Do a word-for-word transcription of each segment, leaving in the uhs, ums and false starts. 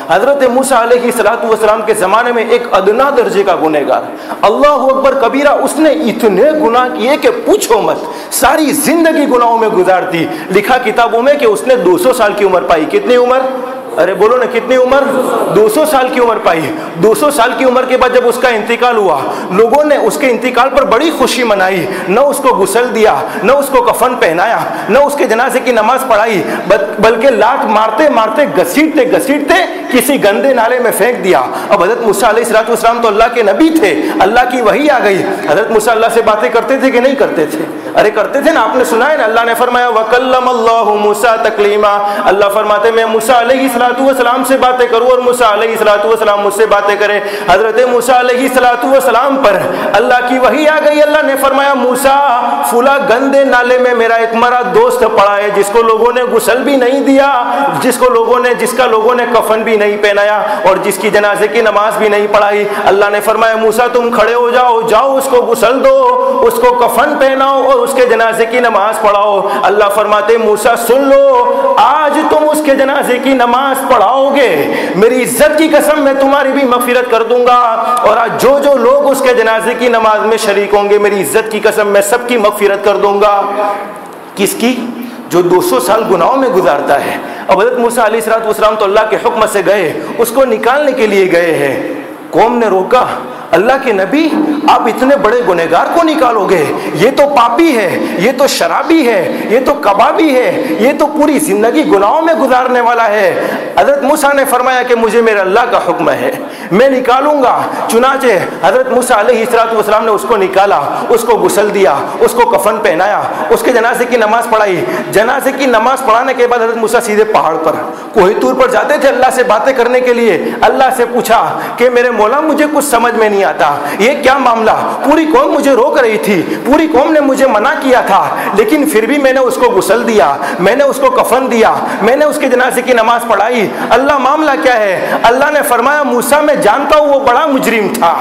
حضرت موسیٰ علیہ السلام کے زمانے میں ایک ادنا درجے کا گنہگار، اللہ اکبر کبیرہ، اس نے اتنے گناہ کیے کہ پوچھو مت، ساری زندگی گناہوں میں گزار دی۔ لکھا کتابوں میں کہ اس نے دو سو سال کی عمر پائی۔ کتنی عمر؟ ارے بولو نا، کتنی عمر؟ دو سو سال کی عمر پائی۔ دو سو سال کی عمر کے بعد جب اس کا انتقال ہوا، لوگوں نے اس کے انتقال پر بڑی خوشی منائی، نہ اس کو غسل دیا، نہ اس کو کفن پہنایا، نہ اس کے جنازے کی نماز پڑھائی، بلکہ لات مارتے مارتے گھسیٹتے گھسیٹتے کسی گندے نالے میں پھینک دیا۔ اب حضرت موسیٰ علیہ السلام تو اللہ کے نبی تھے، اللہ کی وحی آ گئی۔ حضرت موسیٰ اللہ سے باتیں کرتے تھے کہ نہیں کرتے تھے؟ ارے کرتے تھے نا، آپ نے سنا ہے نا، اللہ نے فرمایا وَكَلَّمَ اللَّهُ مُوسَىٰ تَكْلِيمًا، اللہ فرماتے میں موسیٰ علیہ السلام سے باتیں کروں اور موسیٰ علیہ السلام مجھ سے باتیں کرے۔ حضرت موسیٰ علیہ السلام پر اللہ کی وحی آ گئی، اللہ نے فرمایا موسیٰ فلاں گندے نالے میں میرا ایک مرا دوست پڑا ہے، جس کو لوگوں نے غسل بھی نہیں دیا، جس کو لوگوں نے جس کا لوگوں نے کفن بھی نہیں پہنایا اور جس کی جنازے کی نماز بھی نہیں پڑھائی۔ اللہ نے فرمایا موسیٰ تم کھڑے ہو جاؤ، جاؤ اس کو غسل دو، اس کو کفن پہناؤ اور اس کے جنازے کی نماز پڑھاؤ۔ اللہ فرماتے موسیٰ سن لو، آج تم اس کے جنازے کی نماز پڑھاؤ گے، میری عزت کی قسم میں تمہاری بھی مغفرت کر دوں گا، اور آج جو جو لوگ اس کے جنازے کی نماز میں شریک ہوں گے، میری عزت کی قسم میں سب کی مغفرت کر دوں گا۔ کس کی؟ جو دو سو سال گناہوں میں گزارتا ہے۔ اب حضرت موسیٰ علیہ السلام تو اللہ کے حکم سے گئے، اس کو نکالنے کے لیے گئے ہیں۔ قوم نے روکا، اللہ کے نبی آپ اتنے بڑے گنہگار کو نکالو گے؟ یہ تو پاپی ہے، یہ تو شرابی ہے، یہ تو کبابی ہے، یہ تو پوری زندگی گناہوں میں گزارنے والا ہے۔ حضرت موسیٰ نے فرمایا کہ مجھے میرے اللہ کا حکم ہے، میں نکالوں گا۔ چنانچہ حضرت موسیٰ علیہ السلام نے اس کو نکالا، اس کو غسل دیا، اس کو کفن پہنایا، اس کے جنازے کی نماز پڑھائی۔ جنازے کی نماز پڑھانے کے بعد حضرت موسیٰ سیدھے پہاڑ پر کوہ طور پر جاتے تھے اللہ سے باتیں کرنے کے لیے۔ اللہ سے پوچھا کہ میرے مولا مجھے کچھ سمجھ میں نہیں آتا، یہ کیا معاملہ؟ پوری قوم مجھے روک رہی تھی، پوری قوم نے مجھے منع کیا تھا، لیکن پھر بھی میں نے اس کو غسل دیا، میں نے اس کو کفن دیا، میں نے اس کے جنازے کی نماز پڑھائی۔ اللہ معاملہ کیا ہے؟ اللہ نے فرمایا موسیٰ میں جانتا ہوں وہ بڑا مجرم تھا۔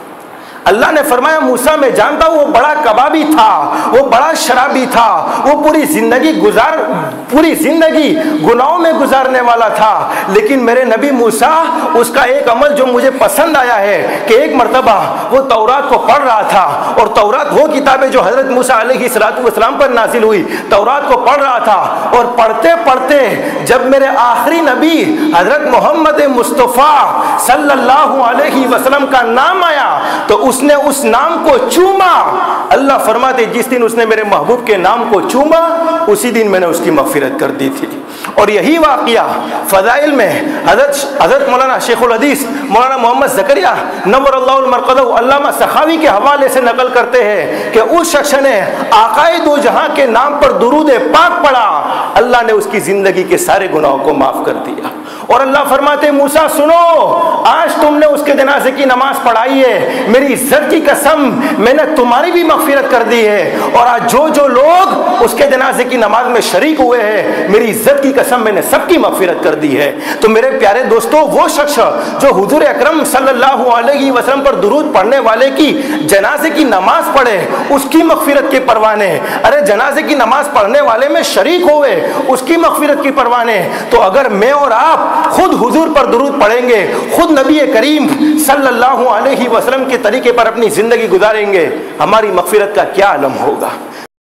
اللہ نے فرمایا موسیٰ میں جانتا ہوں وہ بڑا کبابی تھا، وہ بڑا شرابی تھا، وہ پوری زندگی گزار پوری زندگی گناہوں میں گزارنے والا تھا، لیکن میرے نبی موسیٰ اس کا ایک عمل جو مجھے پسند آیا ہے کہ ایک مرتبہ وہ تورات کو پڑھ رہا تھا، اور تورات وہ کتاب ہے جو حضرت موسیٰ علیہ السلام پر نازل ہوئی، تورات کو پڑھ رہا تھا، اور پڑھتے پڑھتے جب میرے آخری نبی حضرت محمد مصطفیٰ صلی اللہ علیہ وسلم کا نام آیا تو اس نے اس نام کو چوما۔ اللہ فرماتے جس دن اس نے میرے محبوب کے نام کو چوما اسی دن میں نے اس کی مغفرت کر دی تھی۔ اور یہی واقعہ فضائل میں حضرت حضرت مولانا شیخ الحدیث مولانا محمد زکریا نور اللہ المرقدہ علامہ سخاوی کے حوالے سے نقل کرتے ہیں کہ اس شخص نے آقائے دو جہاں کے نام پر درود پاک پڑھا، اللہ نے اس کی زندگی کے سارے گناہوں کو معاف کر دیا۔ اور اللہ فرماتے موسیٰ سنو، آج تم نے اس کے جنازے کی نماز پڑھائی ہے، میری عزت کی قسم میں نے تمہاری بھی مغفرت کر دی ہے، اور آج جو جو لوگ اس کے جنازے کی نماز میں شریک ہوئے ہیں میری عزت کی قسم میں نے سب کی مغفرت کر دی ہے۔ تو میرے پیارے دوستو، وہ شخص جو حضور اکرم صلی اللہ علیہ وسلم پر درود پڑھنے والے کی جنازے کی نماز پڑھے اس کی مغفرت کے پروانے، ارے جنازے کی نماز پڑھنے والے میں شریک ہوئے اس کی مغفرت کی پروانے، تو اگر میں اور آپ خود حضور پر درود پڑھیں گے، خود نبی کریم صلی اللہ علیہ وسلم کے طریقے پر اپنی زندگی گزاریں گے، ہماری مغفرت کا کیا عالم ہوگا۔